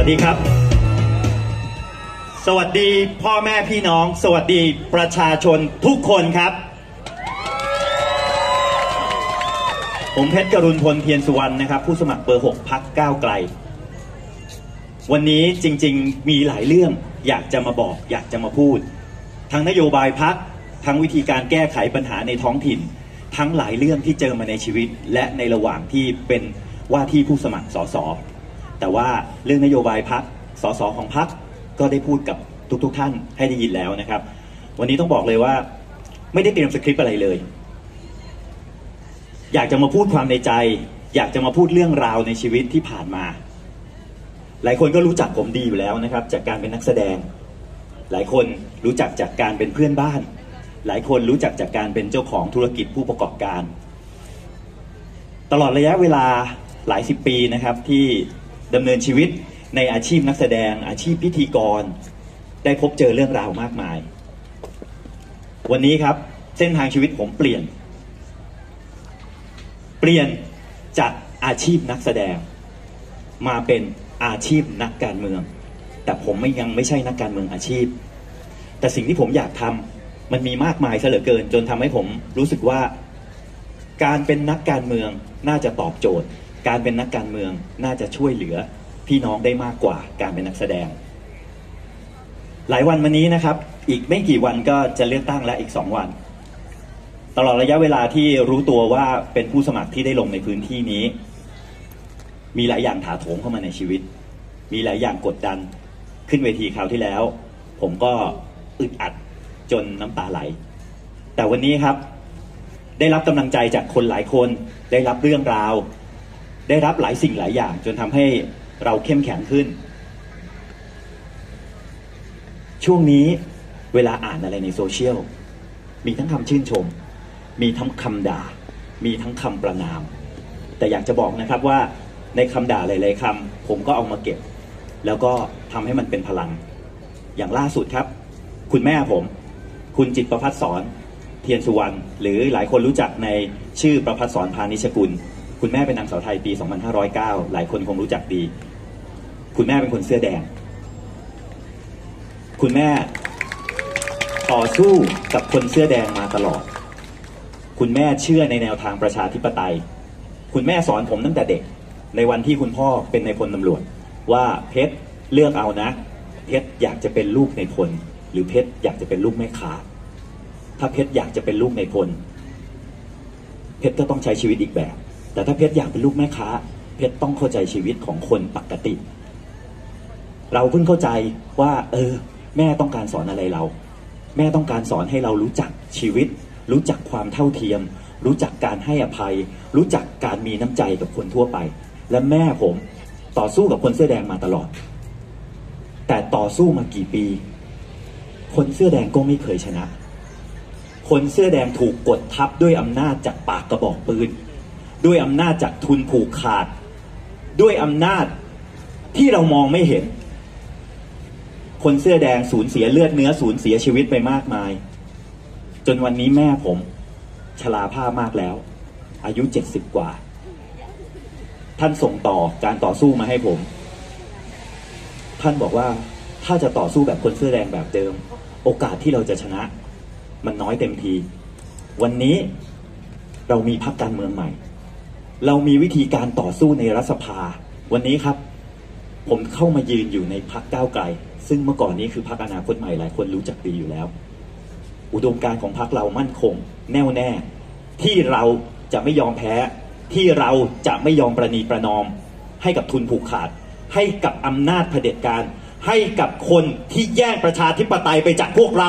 วัสดีครับสวัสดีพ่อแม่พี่น้องสวัสดีประชาชนทุกคนครับผมเพชรกรุณพลเทียนสุวรรณนะครับผู้สมัครเบอร์ 6 พรรคก้าวไกลวันนี้จริงๆมีหลายเรื่องอยากจะมาบอกอยากจะมาพูดทั้งนโยบายพรรคทั้งวิธีการแก้ไขปัญหาในท้องถิ่นทั้งหลายเรื่องที่เจอมาในชีวิตและในระหว่างที่เป็นว่าที่ผู้สมัครสสแต่ว่าเรื่องนโยบายพรรคสสของพรรคก็ได้พูดกับทุกท่านให้ได้ยินแล้วนะครับวันนี้ต้องบอกเลยว่าไม่ได้เตรียมสคริปต์อะไรเลยอยากจะมาพูดความในใจอยากจะมาพูดเรื่องราวในชีวิตที่ผ่านมาหลายคนก็รู้จักผมดีอยู่แล้วนะครับจากการเป็นนักแสดงหลายคนรู้จักจากการเป็นเพื่อนบ้านหลายคนรู้จักจากการเป็นเจ้าของธุรกิจผู้ประกอบการตลอดระยะเวลาหลายสิบปีนะครับที่ดำเนินชีวิตในอาชีพนักแสดงอาชีพพิธีกรได้พบเจอเรื่องราวมากมายวันนี้ครับเส้นทางชีวิตผมเปลี่ยนจากอาชีพนักแสดงมาเป็นอาชีพนักการเมืองแต่ผมยังไม่ใช่นักการเมืองอาชีพแต่สิ่งที่ผมอยากทำมันมีมากมายซะเหลือเกินจนทำให้ผมรู้สึกว่าการเป็นนักการเมืองน่าจะตอบโจทย์การเป็นนักการเมืองน่าจะช่วยเหลือพี่น้องได้มากกว่าการเป็นนักแสดงหลายวันมานี้นะครับอีกไม่กี่วันก็จะเลือกตั้งและอีก2 วันตลอดระยะเวลาที่รู้ตัวว่าเป็นผู้สมัครที่ได้ลงในพื้นที่นี้มีหลายอย่างถาโถมเข้ามาในชีวิตมีหลายอย่างกดดันขึ้นเวทีคราวที่แล้วผมก็อึดอัดจนน้ำตาไหลแต่วันนี้ครับได้รับกำลังใจจากคนหลายคนได้รับเรื่องราวได้รับหลายสิ่งหลายอย่างจนทำให้เราเข้มแข็งขึ้นช่วงนี้เวลาอ่านอะไรในโซเชียลมีทั้งคำชื่นชมมีทั้งคำด่ามีทั้งคำประณามแต่อยากจะบอกนะครับว่าในคำด่าหลายๆคำผมก็เอามาเก็บแล้วก็ทำให้มันเป็นพลังอย่างล่าสุดครับคุณแม่ผมคุณจิตรประภัสสรเทียนสุวรรณหรือหลายคนรู้จักในชื่อประภัสสรพานิชกุลคุณแม่เป็นนางสาวไทยปี 2509 หลายคนคงรู้จักดีคุณแม่เป็นคนเสื้อแดงคุณแม่ต่อสู้กับคนเสื้อแดงมาตลอดคุณแม่เชื่อในแนวทางประชาธิปไตยคุณแม่สอนผมตั้งแต่เด็กในวันที่คุณพ่อเป็นนายพลตำรวจว่าเพชรเลือกเอานะเพชรอยากจะเป็นลูกนายพลหรือเพชรอยากจะเป็นลูกแม่ค้าถ้าเพชรอยากจะเป็นลูกนายพลเพชรก็ต้องใช้ชีวิตอีกแบบแต่ถ้าเพชรอยากเป็นลูกแม่ค้าเพชรต้องเข้าใจชีวิตของคนปกติเราเพิ่งเข้าใจว่าแม่ต้องการสอนอะไรเราแม่ต้องการสอนให้เรารู้จักชีวิตรู้จักความเท่าเทียมรู้จักการให้อภัยรู้จักการมีน้ำใจกับคนทั่วไปและแม่ผมต่อสู้กับคนเสื้อแดงมาตลอดแต่ต่อสู้มากี่ปีคนเสื้อแดงก็ไม่เคยชนะคนเสื้อแดงถูกกดทับด้วยอำนาจจากปากกระบอกปืนด้วยอำนาจจากทุนผูกขาดด้วยอำนาจที่เรามองไม่เห็นคนเสื้อแดงสูญเสียเลือดเนื้อสูญเสียชีวิตไปมากมายจนวันนี้แม่ผมชราภาพมากแล้วอายุ70 กว่าท่านส่งต่อการต่อสู้มาให้ผมท่านบอกว่าถ้าจะต่อสู้แบบคนเสื้อแดงแบบเดิมโอกาสที่เราจะชนะมันน้อยเต็มทีวันนี้เรามีพรรคการเมืองใหม่เรามีวิธีการต่อสู้ในรัฐสภาวันนี้ครับผมเข้ามายืนอยู่ในพรรคก้าวไกลซึ่งเมื่อก่อนนี้คือพรรคอนาคตใหม่หลายคนรู้จักดีอยู่แล้วอุดมการณ์ของพรรคเรามั่นคงแน่วแน่ที่เราจะไม่ยอมแพ้ที่เราจะไม่ยอมประนีประนอมให้กับทุนผูกขาดให้กับอำนาจเผด็จการให้กับคนที่แย่งประชาธิปไตยไปจากพวกเรา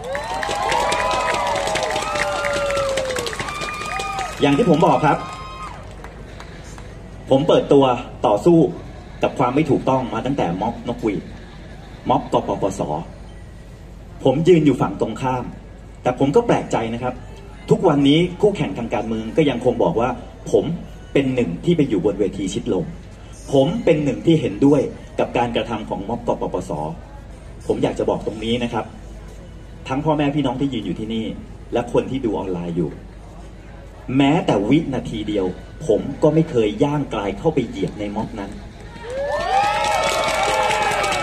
อย่างที่ผมบอกครับผมเปิดตัวต่อสู้กับความไม่ถูกต้องมาตั้งแต่ม็อบนกหวีดม็อบกปปส.ผมยืนอยู่ฝั่งตรงข้ามแต่ผมก็แปลกใจนะครับทุกวันนี้คู่แข่งทางการเมืองก็ยังคงบอกว่าผมเป็นหนึ่งที่ไปอยู่บนเวทีชิดลมผมเป็นหนึ่งที่เห็นด้วยกับการกระทำของม็อบกปปส.ผมอยากจะบอกตรงนี้นะครับทั้งพ่อแม่พี่น้องที่ยืนอยู่ที่นี่และคนที่ดูออนไลน์อยู่แม้แต่วินาทีเดียวผมก็ไม่เคยย่างกลายเข้าไปเหยียบในม็อบนั้น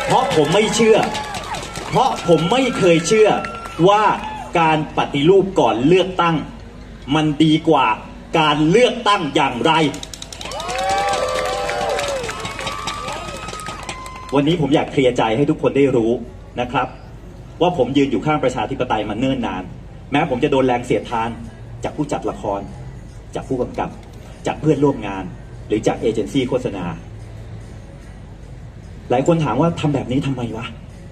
เพราะผมไม่เชื่อ เพราะผมไม่เคยเชื่อว่าการปฏิรูปก่อนเลือกตั้งมันดีกว่าการเลือกตั้งอย่างไรวันนี้ผมอยากเคลียร์ใจให้ทุกคนได้รู้นะครับว่าผมยืนอยู่ข้างประชาธิปไตยมาเนิ่นนานแม้ผมจะโดนแรงเสียดทานจากผู้จัดละครจากผู้กำกับจากเพื่อนร่วมงานหรือจากเอเจนซี่โฆษณาหลายคนถามว่าทำแบบนี้ทำไมวะ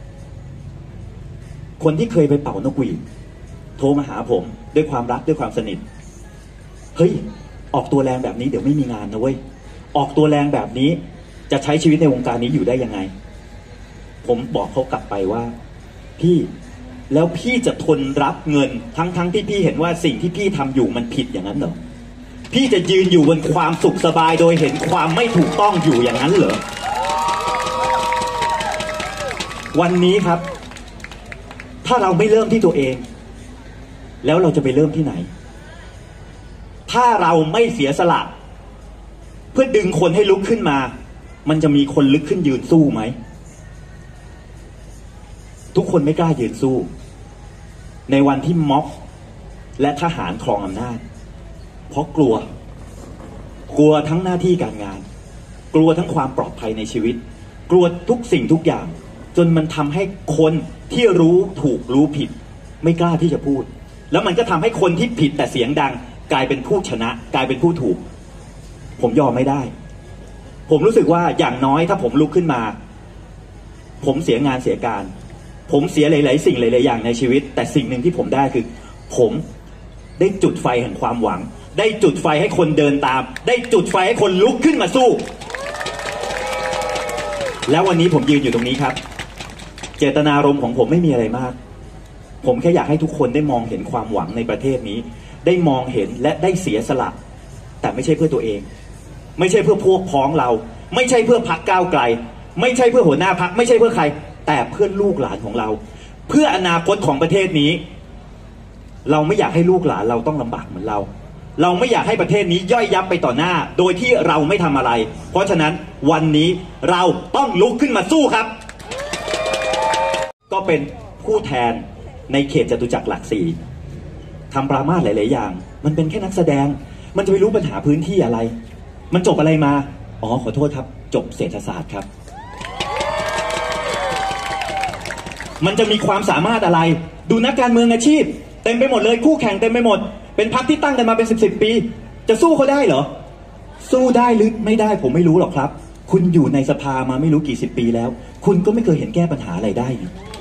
คนที่เคยไปเป่านกหวีดโทรมาหาผมด้วยความรักด้วยความสนิทเฮ้ยออกตัวแรงแบบนี้เดี๋ยวไม่มีงานนะเว้ยออกตัวแรงแบบนี้จะใช้ชีวิตในวงการนี้อยู่ได้ยังไงผมบอกเขากลับไปว่าพี่แล้วพี่จะทนรับเงินทั้งที่พี่เห็นว่าสิ่งที่พี่ทำอยู่มันผิดอย่างนั้นเหรอพี่จะยืนอยู่บนความสุขสบายโดยเห็นความไม่ถูกต้องอยู่อย่างนั้นเหรอวันนี้ครับถ้าเราไม่เริ่มที่ตัวเองแล้วเราจะไปเริ่มที่ไหนถ้าเราไม่เสียสละเพื่อดึงคนให้ลุกขึ้นมามันจะมีคนลุกขึ้นยืนสู้ไหมทุกคนไม่กล้ายืนสู้ในวันที่ม็อบและทหารครองอำนาจเพราะกลัวทั้งหน้าที่การงานกลัวทั้งความปลอดภัยในชีวิตกลัวทุกสิ่งทุกอย่างจนมันทำให้คนที่รู้ถูกรู้ผิดไม่กล้าที่จะพูดแล้วมันก็ทำให้คนที่ผิดแต่เสียงดังกลายเป็นผู้ชนะกลายเป็นผู้ถูกผมยอมไม่ได้ผมรู้สึกว่าอย่างน้อยถ้าผมลุกขึ้นมาผมเสียงานเสียการผมเสียหลายๆสิ่งหลายๆอย่างในชีวิตแต่สิ่งหนึ่งที่ผมได้คือผมได้จุดไฟแห่งความหวังได้จุดไฟให้คนเดินตามได้จุดไฟให้คนลุกขึ้นมาสู้แล้ววันนี้ผมยืนอยู่ตรงนี้ครับเจตนารมณ์ของผมไม่มีอะไรมากผมแค่อยากให้ทุกคนได้มองเห็นความหวังในประเทศนี้ได้มองเห็นและได้เสียสละแต่ไม่ใช่เพื่อตัวเองไม่ใช่เพื่อพวกพ้องเราไม่ใช่เพื่อพรรคก้าวไกลไม่ใช่เพื่อหัวหน้าพรรคไม่ใช่เพื่อใครแต่เพื่อลูกหลานของเราเพื่ออนาคตของประเทศนี้เราไม่อยากให้ลูกหลานเราต้องลำบากเหมือนเราไม่อยากให้ประเทศนี้ย่อยยับไปต่อหน้าโดยที่เราไม่ทำอะไรเพราะฉะนั้นวันนี้เราต้องลุกขึ้นมาสู้ครับก็เป็นผู้แทนในเขตจตุจักรหลักสี่ทำปรามาสหลายๆอย่างมันเป็นแค่นักแสดงมันจะไปรู้ปัญหาพื้นที่อะไรมันจบอะไรมาอ๋อขอโทษครับจบเศรษฐศาสตร์ครับมันจะมีความสามารถอะไรดูนักการเมืองอาชีพเต็มไปหมดเลยคู่แข่งเต็มไปหมดเป็นพรรคที่ตั้งกันมาเป็น10 ปีจะสู้เขาได้เหรอสู้ได้หรือไม่ได้ผมไม่รู้หรอกครับคุณอยู่ในสภามาไม่รู้กี่สิบปีแล้วคุณก็ไม่เคยเห็นแก้ปัญหาอะไรได้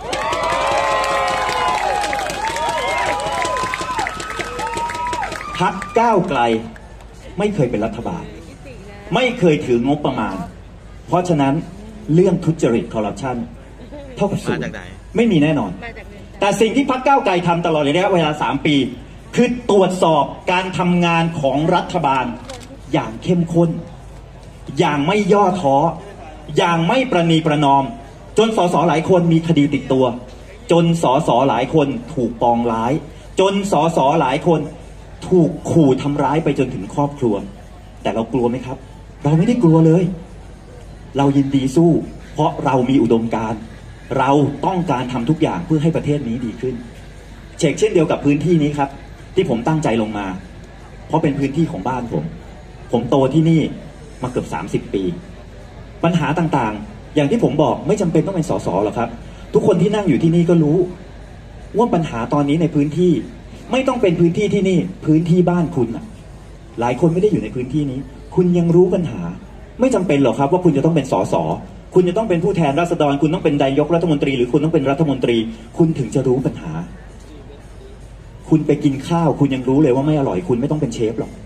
พรรคก้าวไกลไม่เคยเป็นรัฐบาลไม่เคยถืองบประมาณเพราะฉะนั้นเรื่องทุจริตคอร์รัปชันเท่ากับศูนย์ไม่มีแน่นอนแต่สิ่งที่พรรคก้าวไกลทำตลอดระยะเวลา3 ปีคือตรวจสอบการทำงานของรัฐบาลอย่างเข้มข้นอย่างไม่ย่อท้ออย่างไม่ประนีประนอมจนสสหลายคนมีคดีติดตัวจนสสหลายคนถูกปองร้ายจนสสหลายคนถูกขู่ทำร้ายไปจนถึงครอบครัวแต่เรากลัวไหมครับเราไม่ได้กลัวเลยเรายินดีสู้เพราะเรามีอุดมการณ์เราต้องการทำทุกอย่างเพื่อให้ประเทศนี้ดีขึ้นเช่นเดียวกับพื้นที่นี้ครับที่ผมตั้งใจลงมาเพราะเป็นพื้นที่ของบ้านผมโตที่นี่มาเกือบ30 ปีปัญหาต่างๆอย่างที่ผมบอกไม่จำเป็นต้องเป็นสสหรอกครับทุกคนที่นั่งอยู่ที่นี่ก็รู้ว่าปัญหาตอนนี้ในพื้นที่ไม่ต้องเป็นพื้นที่ที่นี่พื้นที่บ้านคุณหลายคนไม่ได้อยู่ในพื้นที่นี้คุณยังรู้ปัญหาไม่จำเป็นหรอกครับว่าคุณจะต้องเป็นสสคุณจะต้องเป็นผู้แทนราษฎรคุณต้องเป็นนายกรัฐมนตรีหรือคุณต้องเป็นรัฐมนตรีคุณถึงจะรู้ปัญหาคุณไปกินข้าวคุณยังรู้เลยว่าไม่อร่อยคุณไม่ต้องเป็นเชฟหรอก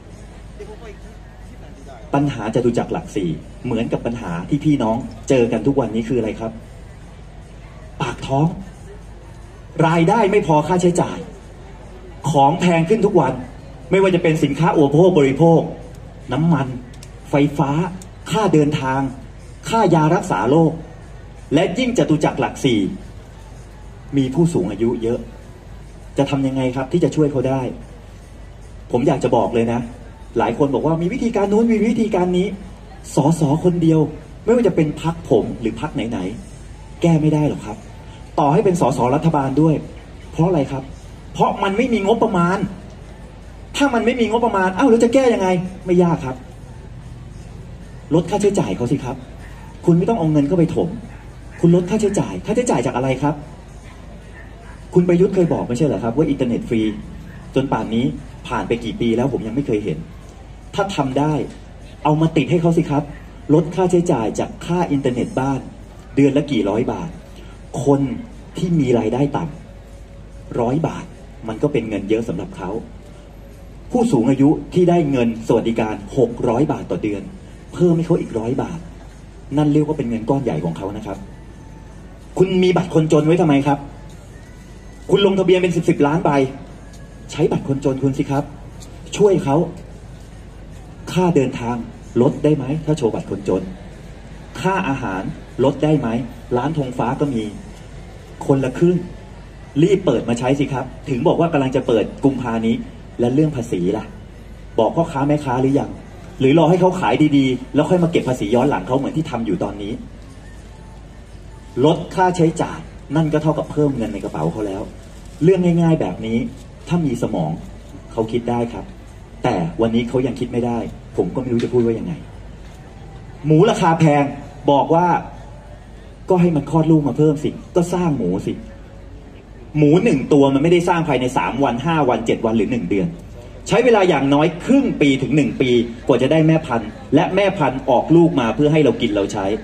ปัญหาจตุจักรหลักสี่เหมือนกับปัญหาที่พี่น้องเจอกันทุกวันนี้คืออะไรครับปากท้องรายได้ไม่พอค่าใช้จ่ายของแพงขึ้นทุกวันไม่ว่าจะเป็นสินค้าอุปโภคบริโภคน้ำมันไฟฟ้าค่าเดินทางค่ายารักษาโรคและยิ่งจตุจักรหลักสี่มีผู้สูงอายุเยอะจะทำยังไงครับที่จะช่วยเขาได้ผมอยากจะบอกเลยนะหลายคนบอกว่ามีวิธีการนู้นมีวิธีการนี้สสคนเดียวไม่ว่าจะเป็นพรรคผมหรือพรรคไหนๆแก้ไม่ได้หรอกครับต่อให้เป็นสสรัฐบาลด้วยเพราะอะไรครับเพราะมันไม่มีงบประมาณถ้ามันไม่มีงบประมาณแล้วจะแก้ยังไงไม่ยากครับลดค่าใช้จ่ายเขาสิครับคุณไม่ต้องเอาเงินเข้าไปถมคุณลดค่าใช้จ่ายจากอะไรครับคุณประยุทธ์เคยบอกไม่ใช่เหรอครับว่าอินเทอร์เน็ตฟรีจนป่านนี้ผ่านไปกี่ปีแล้วผมยังไม่เคยเห็นถ้าทำได้เอามาติดให้เขาสิครับลดค่าใช้จ่ายจากค่าอินเทอร์เน็ตบ้านเดือนละกี่ร้อยบาทคนที่มีรายได้ต่ำ100 บาทมันก็เป็นเงินเยอะสำหรับเขาผู้สูงอายุที่ได้เงินสวัสดิการ600 บาทต่อเดือนเพิ่มให้เขาอีก100 บาทนั่นเรียกว่าเป็นเงินก้อนใหญ่ของเขานะครับคุณมีบัตรคนจนไว้ทำไมครับคุณลงทะเบียนเป็น10 ล้านใบใช้บัตรคนจนคุณสิครับช่วยเขาค่าเดินทางลดได้ไหมถ้าโชว์บัตรคนจนค่าอาหารลดได้ไหมร้านธงฟ้าก็มีคนละครึ่งรีบเปิดมาใช้สิครับถึงบอกว่ากำลังจะเปิดกุมภานี้และเรื่องภาษีล่ะบอกพ่อค้าแม่ค้าหรือยังหรือรอให้เขาขายดีๆแล้วค่อยมาเก็บภาษีย้อนหลังเขาเหมือนที่ทำอยู่ตอนนี้ลดค่าใช้จ่ายนั่นก็เท่ากับเพิ่มเงินในกระเป๋าเขาแล้วเรื่องง่ายๆแบบนี้ถ้ามีสมองเขาคิดได้ครับแต่วันนี้เขายังคิดไม่ได้ผมก็ไม่รู้จะพูดว่ายังไงหมูราคาแพงบอกว่าก็ให้มันคลอดลูกมาเพิ่มสิก็สร้างหมูสิหมู1 ตัวมันไม่ได้สร้างภายใน3 วัน5 วัน7 วันหรือ1 เดือนใช้เวลาอย่างน้อยครึ่งปีถึง1 ปีกว่าจะได้แม่พันธุ์และแม่พันธุ์ออกลูกมาเพื่อให้เรากินเราใช้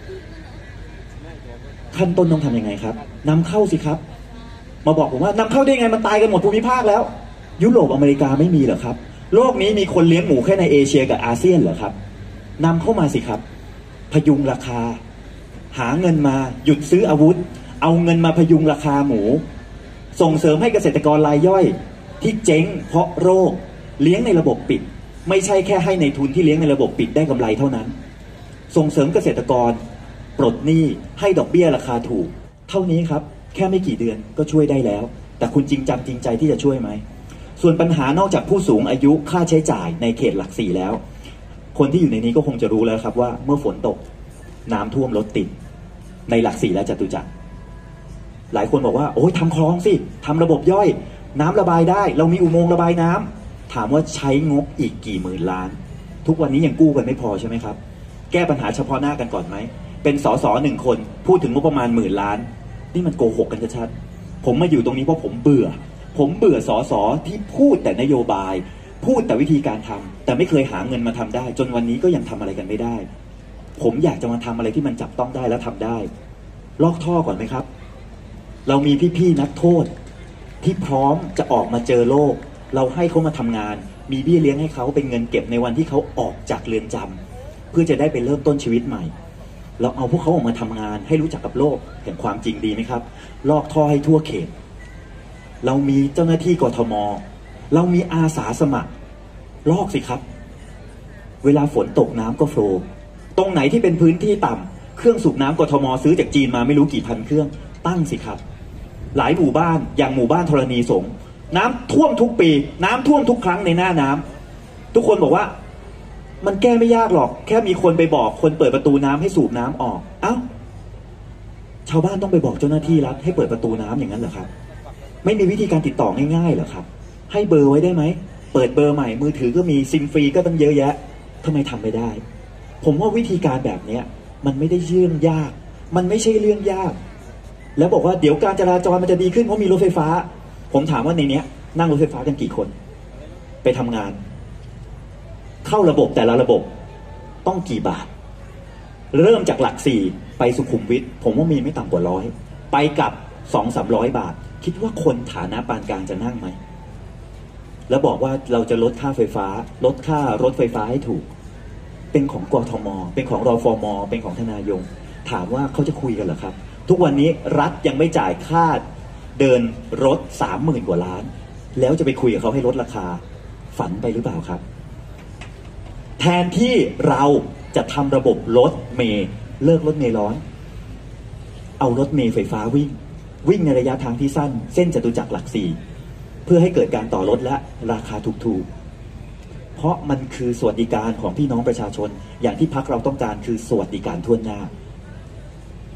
ขั้นต้นต้องทำยังไงครับนำเข้าสิครับมาบอกผมว่านำเข้าได้ไงมันตายกันหมดภูมิภาคแล้วยุโรปอเมริกาไม่มีเหรอครับโลกนี้มีคนเลี้ยงหมูแค่ในเอเชียกับอาเซียนเหรอครับนำเข้ามาสิครับพยุงราคาหาเงินมาหยุดซื้ออาวุธเอาเงินมาพยุงราคาหมูส่งเสริมให้เกษตรกรรายย่อยที่เจ๊งเพราะโรคเลี้ยงในระบบปิดไม่ใช่แค่ให้ในทุนที่เลี้ยงในระบบปิดได้กำไรเท่านั้นส่งเสริมเกษตรกรปลดหนี้ให้ดอกเบี้ยราคาถูกเท่านี้ครับแค่ไม่กี่เดือนก็ช่วยได้แล้วแต่คุณจริงจังจริงใจที่จะช่วยไหมส่วนปัญหานอกจากผู้สูงอายุค่าใช้จ่ายในเขตหลัก4แล้วคนที่อยู่ในนี้ก็คงจะรู้แล้วครับว่าเมื่อฝนตกน้ำท่วมรถติดในหลัก4และจตุจักรหลายคนบอกว่าโอ้ยทำคลองสิทำระบบย่อยน้ำระบายได้เรามีอุโมงค์ระบายน้ำถามว่าใช้งบอีกกี่หมื่นล้านทุกวันนี้ยังกู้กันไม่พอใช่ไหมครับแก้ปัญหาเฉพาะหน้ากันก่อนไหมเป็นสส1 คนพูดถึงงบประมาณ10,000 ล้านนี่มันโกหกกันชัดๆผมมาอยู่ตรงนี้เพราะผมเบื่อสสที่พูดแต่นโยบายพูดแต่วิธีการทำแต่ไม่เคยหาเงินมาทำได้จนวันนี้ก็ยังทำอะไรกันไม่ได้ผมอยากจะมาทำอะไรที่มันจับต้องได้และทำได้ลอกท่อก่อนไหมครับเรามีพี่ๆนักโทษที่พร้อมจะออกมาเจอโลกเราให้เขามาทำงานมีเบี้ยเลี้ยงให้เขาเป็นเงินเก็บในวันที่เขาออกจากเรือนจำเพื่อจะได้ไปเริ่มต้นชีวิตใหม่เราเอาพวกเขาออกมาทำงานให้รู้จักกับโลกแห่งความจริงดีไหมครับลอกท่อให้ทั่วเขตเรามีเจ้าหน้าที่กทมเรามีอาสาสมัครลอกสิครับเวลาฝนตกน้ำก็โฟลว์ตรงไหนที่เป็นพื้นที่ต่ำเครื่องสูบน้ำกทมซื้อจากจีนมาไม่รู้กี่พันเครื่องตั้งสิครับหลายหมู่บ้านอย่างหมู่บ้านธรณีสงฆ์น้ำท่วมทุกปีน้ำท่วมทุกครั้งในหน้าน้ำทุกคนบอกว่ามันแก้ไม่ยากหรอกแค่มีคนไปบอกคนเปิดประตูน้ำให้สูบน้ำออกชาวบ้านต้องไปบอกเจ้าหน้าที่รัฐให้เปิดประตูน้ำอย่างนั้นเหรอครับไม่มีวิธีการติดต่อง่ายๆเหรอครับให้เบอร์ไว้ได้ไหมเปิดเบอร์ใหม่มือถือก็มีซิมฟรีก็ตั้งเยอะแยะทำไมทำไม่ได้ผมว่าวิธีการแบบนี้มันไม่ได้เรื่องยากมันไม่ใช่เรื่องยากแล้วบอกว่าเดี๋ยวการจราจรมันจะดีขึ้นเพราะมีรถไฟฟ้าผมถามว่าในนี้นั่งรถไฟฟ้ากันกี่คนไปทำงานเข้าระบบแต่ละระบบต้องกี่บาทเริ่มจากหลัก4ไปสุขุมวิทผมว่ามีไม่ต่ำกว่า100ไปกลับ200-300 บาทคิดว่าคนฐานะปานกลางจะนั่งไหมแล้วบอกว่าเราจะลดค่าไฟฟ้าลดค่ารถไฟฟ้าให้ถูกเป็นของกทมเป็นของรฟมเป็นของธนายงถามว่าเขาจะคุยกันเหรอครับทุกวันนี้รัฐยังไม่จ่ายค่าเดินรถ 30,000 กว่าล้านแล้วจะไปคุยกับเขาให้ลดราคาฝันไปหรือเปล่าครับแทนที่เราจะทำระบบรถเมล์เลิกรถเมล์ร้อนเอารถเมล์ไฟฟ้าวิ่งในระยะทางที่สั้นเส้นจตุจักรหลัก4เพื่อให้เกิดการต่อรถและราคาถูกๆเพราะมันคือสวัสดิการของพี่น้องประชาชนอย่างที่พรรคเราต้องการคือสวัสดิการทั่วหน้า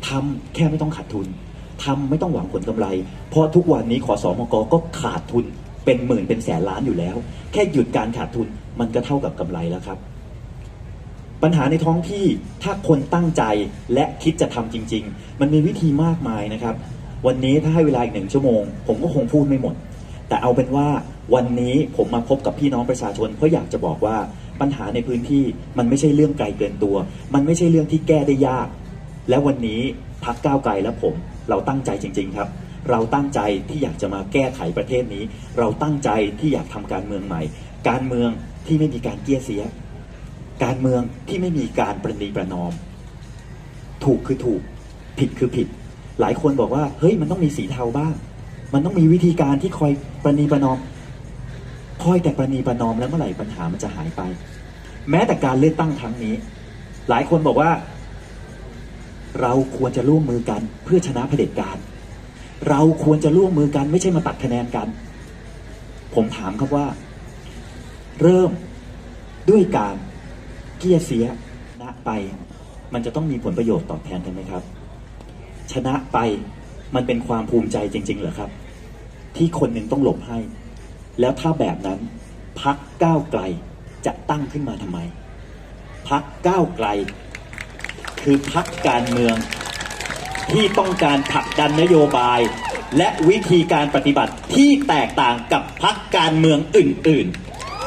ทำแค่ไม่ต้องขาดทุนทำไม่ต้องหวังผลกำไรเพราะทุกวันนี้ขสมกก็ขาดทุนเป็นหมื่นเป็นแสนล้านอยู่แล้วแค่หยุดการขาดทุนมันก็เท่ากับกำไรแล้วครับปัญหาในท้องที่ถ้าคนตั้งใจและคิดจะทำจริงๆมันมีวิธีมากมายนะครับวันนี้ถ้าให้เวลาอีก1 ชั่วโมงผมก็คงพูดไม่หมดแต่เอาเป็นว่าวันนี้ผมมาพบกับพี่น้องประชาชนเพราะอยากจะบอกว่าปัญหาในพื้นที่มันไม่ใช่เรื่องไกลเกินตัวมันไม่ใช่เรื่องที่แก้ได้ยากและวันนี้พรรคก้าวไกลและผมเราตั้งใจจริงๆครับเราตั้งใจที่อยากจะมาแก้ไขประเทศนี้เราตั้งใจที่อยากทำการเมืองใหม่การเมืองที่ไม่มีการเกี้ยเสียการเมืองที่ไม่มีการประนีประนอมถูกคือถูกผิดคือผิดหลายคนบอกว่าเฮ้ยมันต้องมีสีเทาบ้างมันต้องมีวิธีการที่คอยประนีประนอมคอยแต่ประนีประนอมแล้วเมื่อไหร่ปัญหามันจะหายไปแม้แต่การเลือกตั้งครั้งนี้หลายคนบอกว่าเราควรจะร่วมมือกันเพื่อชนะเผด็จการเราควรจะร่วมมือกันไม่ใช่มาตัดคะแนนกันผมถามครับว่าเริ่มด้วยการเกี้ยเสียชนะไปมันจะต้องมีผลประโยชน์ตอบแทนกันไหมครับชนะไปมันเป็นความภูมิใจจริงๆเหรอครับที่คนหนึ่งต้องหลบให้แล้วถ้าแบบนั้นพรรคก้าวไกลจะตั้งขึ้นมาทำไมพรรคก้าวไกลคือพรรคการเมืองที่ต้องการผลักดันนโยบายและวิธีการปฏิบัติที่แตกต่างกับพรรคการเมืองอื่น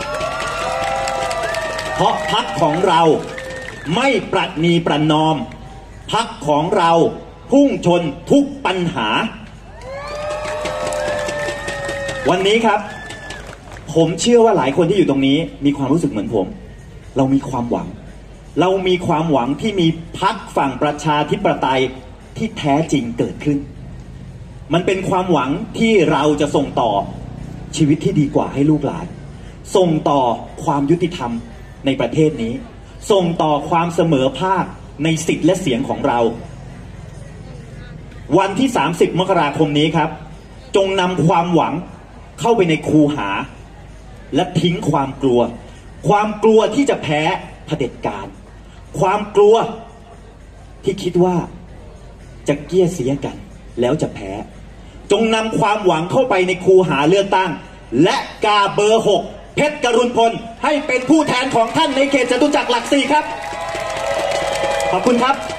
ๆเพราะพรรคของเราไม่ประนีประนอมพรรคของเราพุ่งชนทุกปัญหาวันนี้ครับผมเชื่อว่าหลายคนที่อยู่ตรงนี้มีความรู้สึกเหมือนผมเรามีความหวังที่มีพรรคฝั่งประชาธิปไตยที่แท้จริงเกิดขึ้นมันเป็นความหวังที่เราจะส่งต่อชีวิตที่ดีกว่าให้ลูกหลานส่งต่อความยุติธรรมในประเทศนี้ส่งต่อความเสมอภาคในสิทธิและเสียงของเราวันที่30 มกราคมนี้ครับจงนำความหวังเข้าไปในคูหาและทิ้งความกลัวที่จะแพ้เผด็จการความกลัวที่คิดว่าจะเกี้ยเสียกันแล้วจะแพ้จงนำความหวังเข้าไปในคูหาเลือกตั้งและกาเบอร์ 6เพชรกรุณพลให้เป็นผู้แทนของท่านในเขตจตุจักรหลัก 4ครับขอบคุณครับ